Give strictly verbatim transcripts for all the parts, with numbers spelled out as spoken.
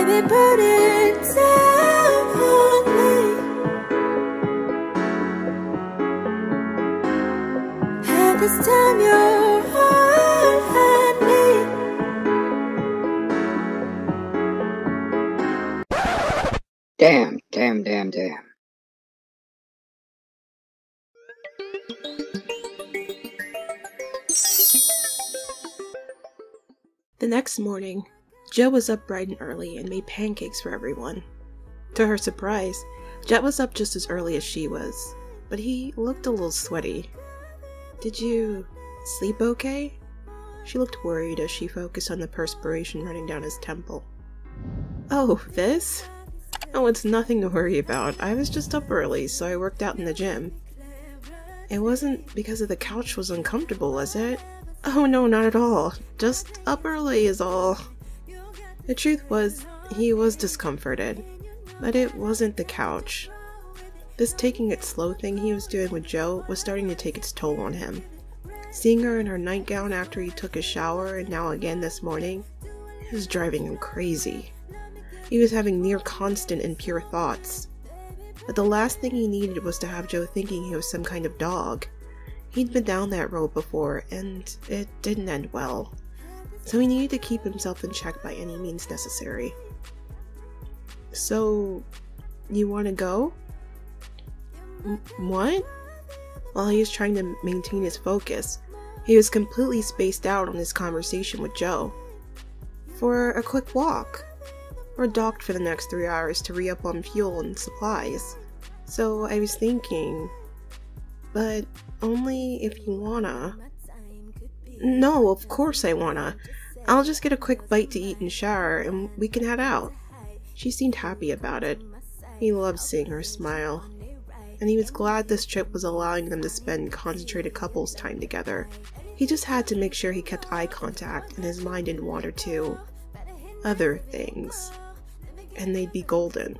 Baby, put it down on me. At this time your heart had me. Damn, damn, damn, damn. The next morning, Jett was up bright and early and made pancakes for everyone. To her surprise, Jett was up just as early as she was, but he looked a little sweaty. "Did you sleep okay?" She looked worried as she focused on the perspiration running down his temple. "Oh, this? Oh, it's nothing to worry about. I was just up early, so I worked out in the gym." "It wasn't because of the couch was uncomfortable, was it?" "Oh no, not at all. Just up early is all." The truth was, he was discomforted, but it wasn't the couch. This taking it slow thing he was doing with Jo was starting to take its toll on him. Seeing her in her nightgown after he took a shower and now again this morning, it was driving him crazy. He was having near constant and pure thoughts. But the last thing he needed was to have Jo thinking he was some kind of dog. He'd been down that road before, and it didn't end well. So he needed to keep himself in check by any means necessary. "So, you want to go?" M- what? While he was trying to maintain his focus, he was completely spaced out on his conversation with Jo. "For a quick walk. We're docked for the next three hours to re-up on fuel and supplies. So I was thinking, but only if you wanna." "No, of course I wanna. I'll just get a quick bite to eat and shower, and we can head out." She seemed happy about it. He loved seeing her smile. And he was glad this trip was allowing them to spend concentrated couples time together. He just had to make sure he kept eye contact and his mind didn't wander to other things. And they'd be golden.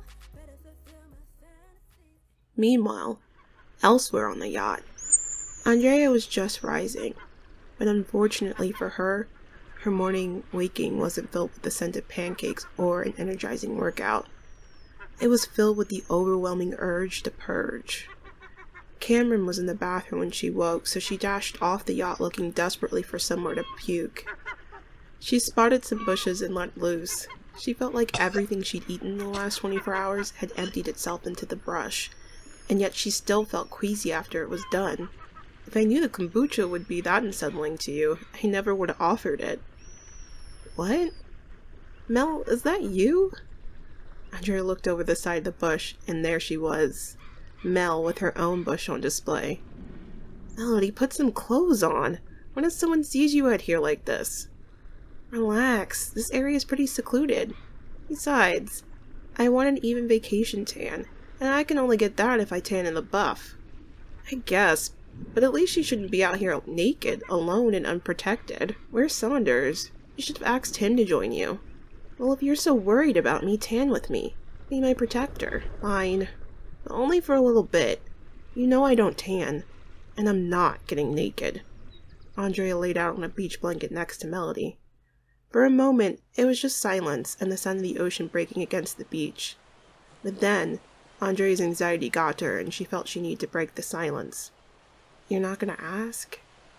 Meanwhile, elsewhere on the yacht, Andrea was just rising, but unfortunately for her, her morning waking wasn't filled with the scent of pancakes or an energizing workout. It was filled with the overwhelming urge to purge. Cameron was in the bathroom when she woke, so she dashed off the yacht looking desperately for somewhere to puke. She spotted some bushes and let loose. She felt like everything she'd eaten in the last twenty-four hours had emptied itself into the brush, and yet she still felt queasy after it was done. If I knew the kombucha would be that unsettling to you, I never would have offered it. "What? Mel, is that you?" Andrea looked over the side of the bush, and there she was. Mel with her own bush on display. "Melody, put some clothes on. When if someone sees you out here like this?" "Relax. This area is pretty secluded. Besides, I want an even vacation tan, and I can only get that if I tan in the buff." "I guess, but at least you shouldn't be out here naked, alone, and unprotected. Where's Saunders? You should have asked him to join you." "Well, if you're so worried about me, tan with me. Be my protector." "Fine. But only for a little bit. You know I don't tan. And I'm not getting naked." Andrea laid out on a beach blanket next to Melody. For a moment, it was just silence and the sound of the ocean breaking against the beach. But then, Andrea's anxiety got to her and she felt she needed to break the silence. "You're not gonna ask?"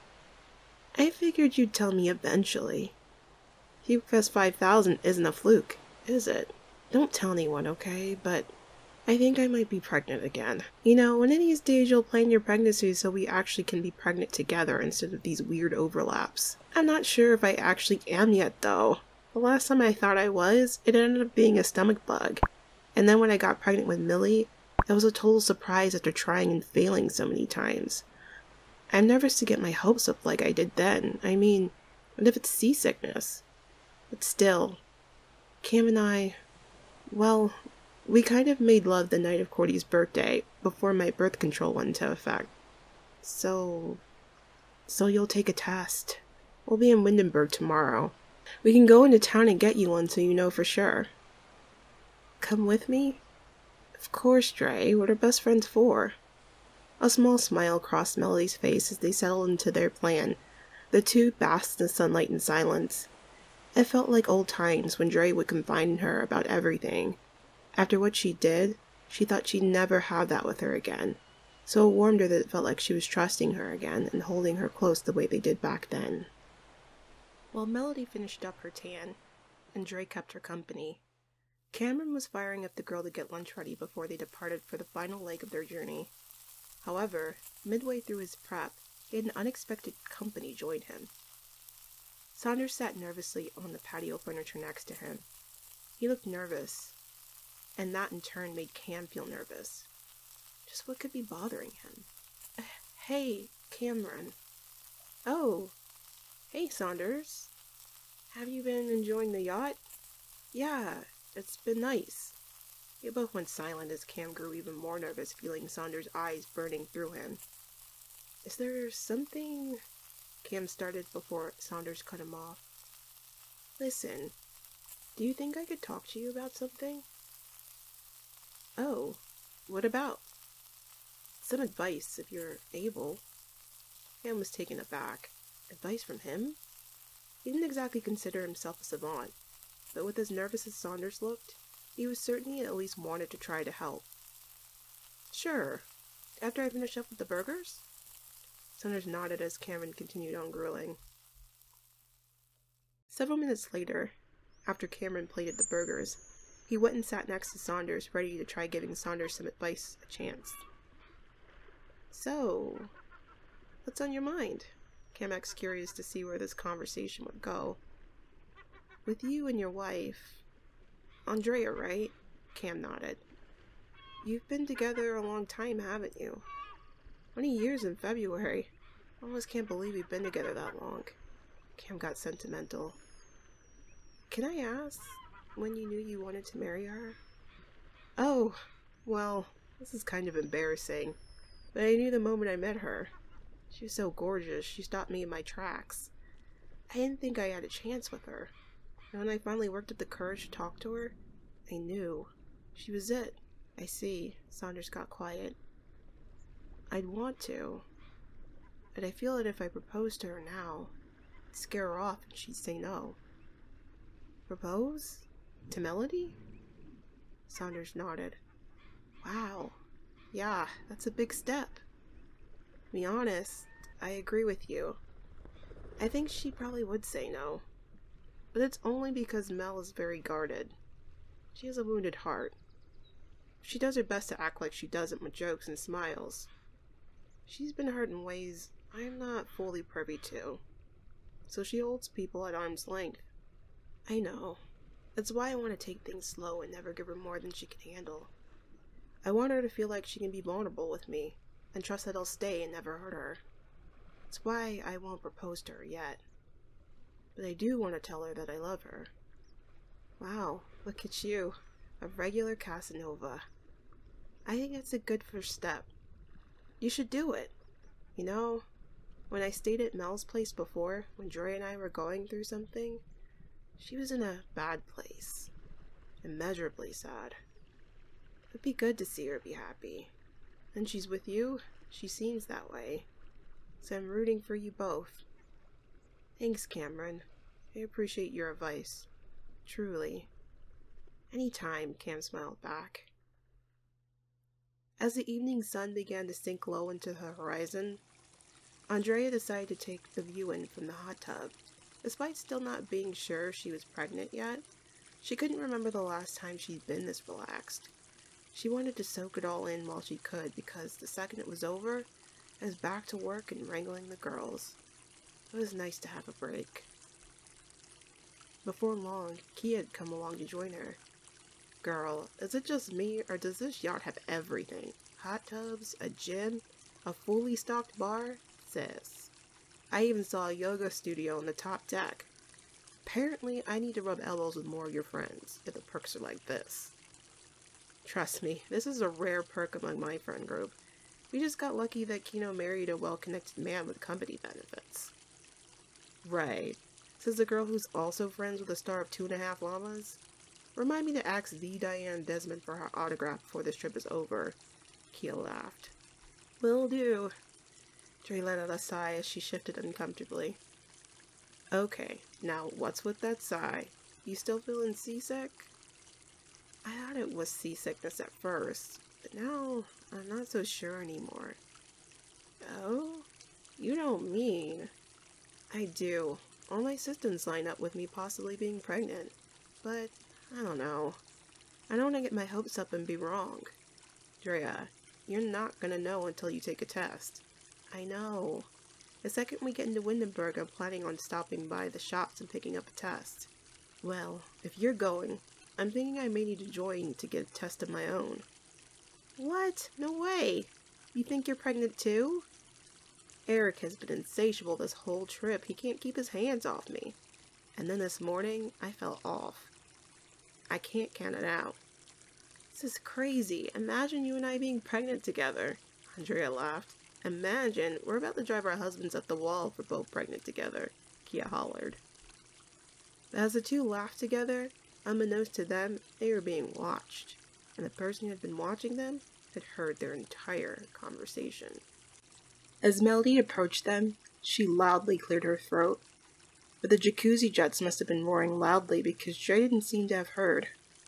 "I figured you'd tell me eventually. Q Fest five thousand isn't a fluke, is it? Don't tell anyone, okay? But I think I might be pregnant again. You know, one of these days you'll plan your pregnancy so we actually can be pregnant together instead of these weird overlaps. I'm not sure if I actually am yet, though. The last time I thought I was, it ended up being a stomach bug. And then when I got pregnant with Millie, it was a total surprise after trying and failing so many times. I'm nervous to get my hopes up like I did then. I mean, what if it's seasickness? But still, Cam and I, well, we kind of made love the night of Cordy's birthday, before my birth control went into effect. So, so you'll take a test. We'll be in Windenburg tomorrow. We can go into town and get you one so you know for sure. Come with me? Of course, Dre. What are best friends for? A small smile crossed Melody's face as they settled into their plan. The two basked in the sunlight and silence. It felt like old times when Dre would confide in her about everything. After what she did, she thought she'd never have that with her again. So it warmed her that it felt like she was trusting her again and holding her close the way they did back then. While Melody finished up her tan, and Dre kept her company, Cameron was firing up the girl to get lunch ready before they departed for the final leg of their journey. However, midway through his prep, he had an unexpected company join him. Saunders sat nervously on the patio furniture next to him. He looked nervous, and that in turn made Cam feel nervous. Just what could be bothering him? Uh, hey, Cameron. Oh, hey, Saunders. Have you been enjoying the yacht? Yeah, it's been nice. They both went silent as Cam grew even more nervous, feeling Saunders' eyes burning through him. Is there something... Cam started before Saunders cut him off. Listen, do you think I could talk to you about something? Oh, what about? Some advice, if you're able. Cam was taken aback. Advice from him? He didn't exactly consider himself a savant, but with as nervous as Saunders looked, he was certain he at least wanted to try to help. Sure. After I finish up with the burgers? Saunders nodded as Cameron continued on grilling. Several minutes later, after Cameron plated the burgers, he went and sat next to Saunders, ready to try giving Saunders some advice a chance. So, what's on your mind? Cam asked, curious to see where this conversation would go. With you and your wife, Andrea, right? Cam nodded. You've been together a long time, haven't you? Twenty years in February. I almost can't believe we've been together that long. Cam got sentimental. Can I ask when you knew you wanted to marry her? Oh, well, this is kind of embarrassing, but I knew the moment I met her. She was so gorgeous, she stopped me in my tracks. I didn't think I had a chance with her. And when I finally worked up the courage to talk to her, I knew. She was it. I see. Saunders got quiet. I'd want to, but I feel that if I proposed to her now, I'd scare her off and she'd say no. Propose? To Melody? Saunders nodded. Wow. Yeah, that's a big step. To be honest, I agree with you. I think she probably would say no. But it's only because Mel is very guarded. She has a wounded heart. She does her best to act like she doesn't with jokes and smiles. She's been hurt in ways I'm not fully privy to. So she holds people at arm's length. I know. That's why I want to take things slow and never give her more than she can handle. I want her to feel like she can be vulnerable with me, and trust that I'll stay and never hurt her. That's why I won't propose to her yet. But I do want to tell her that I love her. Wow, look at you. A regular Casanova. I think that's a good first step. You should do it. You know, when I stayed at Mel's place before, when Dre and I were going through something, she was in a bad place. Immeasurably sad. It'd be good to see her be happy. And she's with you, she seems that way. So I'm rooting for you both. Thanks, Cameron. I appreciate your advice. Truly. Anytime, Cam smiled back. As the evening sun began to sink low into the horizon, Andrea decided to take the view in from the hot tub. Despite still not being sure she was pregnant yet, she couldn't remember the last time she'd been this relaxed. She wanted to soak it all in while she could, because the second it was over, it was back to work and wrangling the girls. It was nice to have a break. Before long, Kia had come along to join her. Girl, is it just me, or does this yacht have everything? Hot tubs, a gym, a fully stocked bar? Sis. I even saw a yoga studio on the top deck. Apparently, I need to rub elbows with more of your friends, if the perks are like this. Trust me, this is a rare perk among my friend group. We just got lucky that Kino married a well-connected man with company benefits. Right. Says the girl who's also friends with the star of Two and a Half Llamas? Remind me to ask the Diane Desmond for her autograph before this trip is over. Kia laughed. Will do. Dre let out a sigh as she shifted uncomfortably. Okay, now what's with that sigh? You still feeling seasick? I thought it was seasickness at first, but now I'm not so sure anymore. Oh? You don't mean... I do. All my systems line up with me possibly being pregnant. But, I don't know. I don't want to get my hopes up and be wrong. Andrea, you're not gonna know until you take a test. I know. The second we get into Windenburg, I'm planning on stopping by the shops and picking up a test. Well, if you're going, I'm thinking I may need to join to get a test of my own. What? No way! You think you're pregnant too? Eric has been insatiable this whole trip. He can't keep his hands off me. And then this morning, I fell off. I can't count it out. This is crazy. Imagine you and I being pregnant together. Andrea laughed. Imagine we're about to drive our husbands up the wall if we're both pregnant together, Kia hollered. As the two laughed together, unbeknownst to them, they were being watched, and the person who had been watching them had heard their entire conversation. As Melody approached them, she loudly cleared her throat, but the jacuzzi jets must have been roaring loudly because Jett didn't seem to have heard.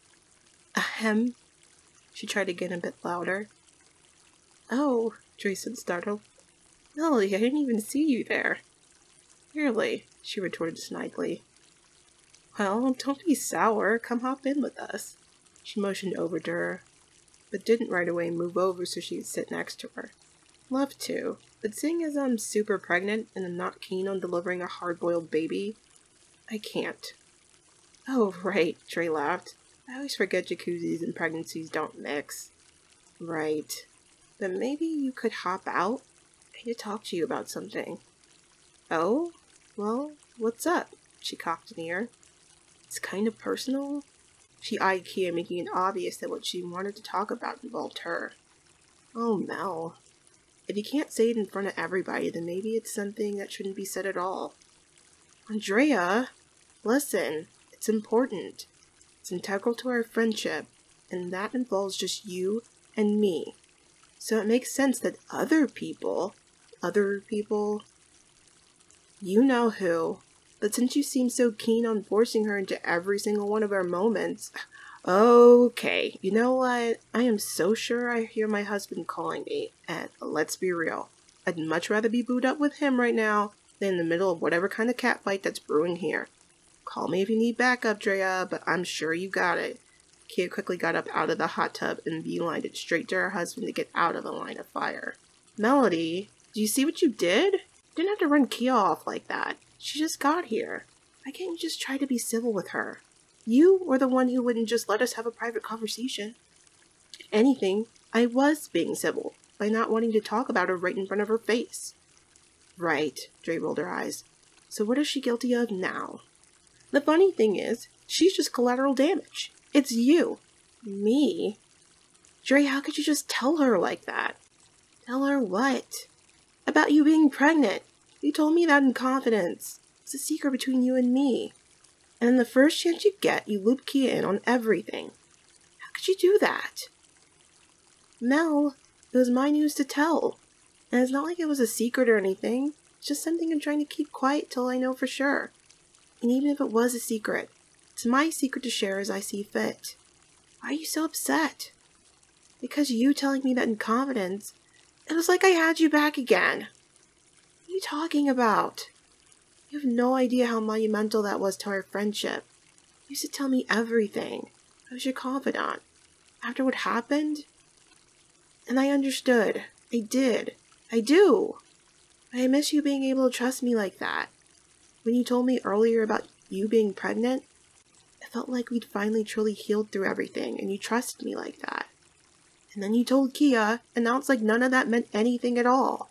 Ahem. She tried again a bit louder. Oh, Dre said startled. Melody, I didn't even see you there. Really? She retorted snidely. Well, don't be sour. Come hop in with us. She motioned over to her, but didn't right away move over so she could sit next to her. Love to, but seeing as I'm super pregnant and I'm not keen on delivering a hard-boiled baby, I can't. Oh, right, Dre laughed. I always forget jacuzzis and pregnancies don't mix. Right. But maybe you could hop out? I need to talk to you about something. Oh? Well, what's up? She cocked an ear. It's kind of personal. She eyed Kia, making it obvious that what she wanted to talk about involved her. Oh, Mel. If you can't say it in front of everybody, then maybe it's something that shouldn't be said at all. Andrea! Listen, it's important. It's integral to our friendship, and that involves just you and me. So it makes sense that other people, other people, you know who, but since you seem so keen on forcing her into every single one of our moments, okay, you know what, I am so sure I hear my husband calling me, and let's be real, I'd much rather be booed up with him right now than in the middle of whatever kind of catfight that's brewing here. Call me if you need backup, Drea, but I'm sure you got it. Kia quickly got up out of the hot tub and beelined it straight to her husband to get out of the line of fire. Melody, do you see what you did? Didn't have to run Kia off like that. She just got here. Why can't you just try to be civil with her? You were the one who wouldn't just let us have a private conversation. If anything, I was being civil by not wanting to talk about her right in front of her face. Right, Dre rolled her eyes. So what is she guilty of now? The funny thing is, she's just collateral damage. It's you. Me? Dre, how could you just tell her like that? Tell her what? About you being pregnant. You told me that in confidence. It's a secret between you and me. And then the first chance you get, you loop Kia in on everything. How could you do that? Mel, it was my news to tell. And it's not like it was a secret or anything. It's just something I'm trying to keep quiet till I know for sure. And even if it was a secret, it's my secret to share as I see fit. Why are you so upset? Because you telling me that in confidence, it was like I had you back again. What are you talking about? You have no idea how monumental that was to our friendship. You used to tell me everything. I was your confidant. After what happened? And I understood. I did. I do. But I miss you being able to trust me like that. When you told me earlier about you being pregnant, it felt like we'd finally truly healed through everything, and you trusted me like that. And then you told Kia, and now it's like none of that meant anything at all.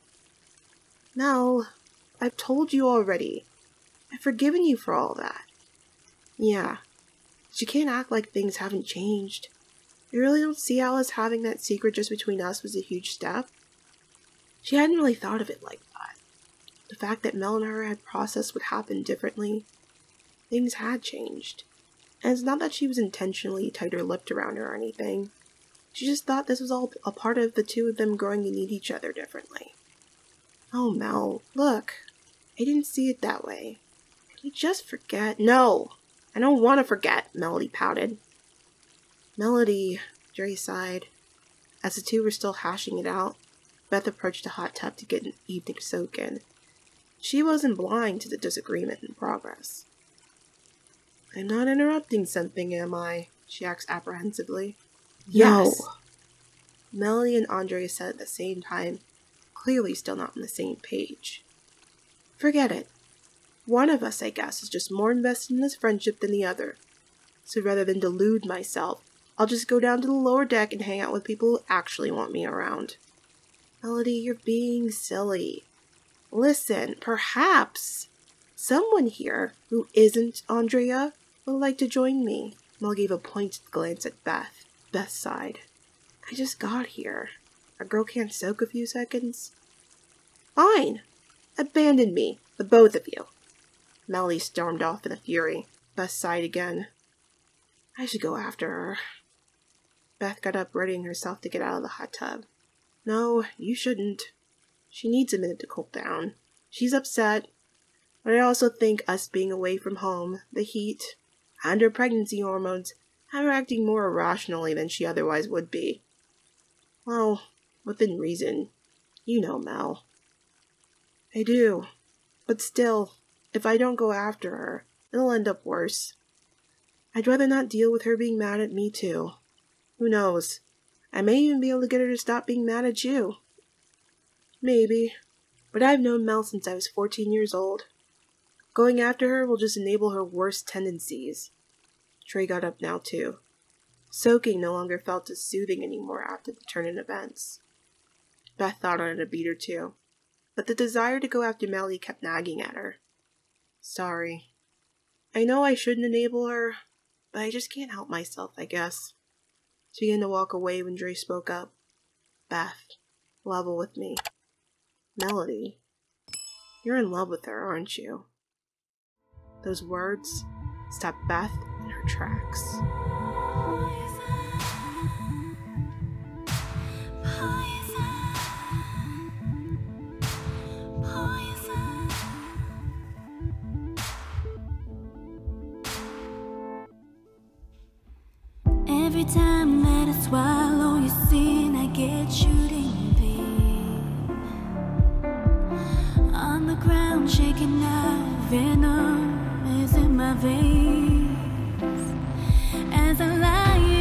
Mel, I've told you already. I've forgiven you for all that. Yeah, but you can't act like things haven't changed. You really don't see how us having that secret just between us was a huge step? She hadn't really thought of it like that. The fact that Mel and her had processed what happened differently, things had changed. And it's not that she was intentionally tighter-lipped around her or anything. She just thought this was all a part of the two of them growing to need each other differently. Oh, Mel, look. I didn't see it that way. Can you just forget? No, I don't want to forget, Melody pouted. Melody, Dre sighed. As the two were still hashing it out, Beth approached the hot tub to get an evening soak in. She wasn't blind to the disagreement in progress. I'm not interrupting something, am I? She asked apprehensively. Yes. No. Melody and Andrea said at the same time, clearly still not on the same page. Forget it. One of us, I guess, is just more invested in this friendship than the other. So rather than delude myself, I'll just go down to the lower deck and hang out with people who actually want me around. Melody, you're being silly. Listen, perhaps someone here who isn't Andrea would like to join me. Mel gave a pointed glance at Beth. Beth sighed. I just got here. A girl can't soak a few seconds? Fine. Abandon me, the both of you. Melody stormed off in a fury. Beth sighed again. I should go after her. Beth got up, readying herself to get out of the hot tub. No, you shouldn't. She needs a minute to cool down. She's upset. But I also think us being away from home, the heat, and her pregnancy hormones have her acting more irrationally than she otherwise would be. Well, within reason. You know, Mel. I do. But still, if I don't go after her, it'll end up worse. I'd rather not deal with her being mad at me, too. Who knows? I may even be able to get her to stop being mad at you. Maybe. But I've known Mel since I was fourteen years old. Going after her will just enable her worst tendencies. Trey got up now, too. Soaking no longer felt as soothing anymore after the turn in events. Beth thought on it a beat or two, but the desire to go after Melody kept nagging at her. Sorry. I know I shouldn't enable her, but I just can't help myself, I guess. She began to walk away when Dre spoke up. Beth, level with me. Melody, you're in love with her, aren't you? Those words stopped Beth in her tracks. Every time that I swallow your sin, I get shooting pain. On the ground, shaking out, venom is in my veins. As I lie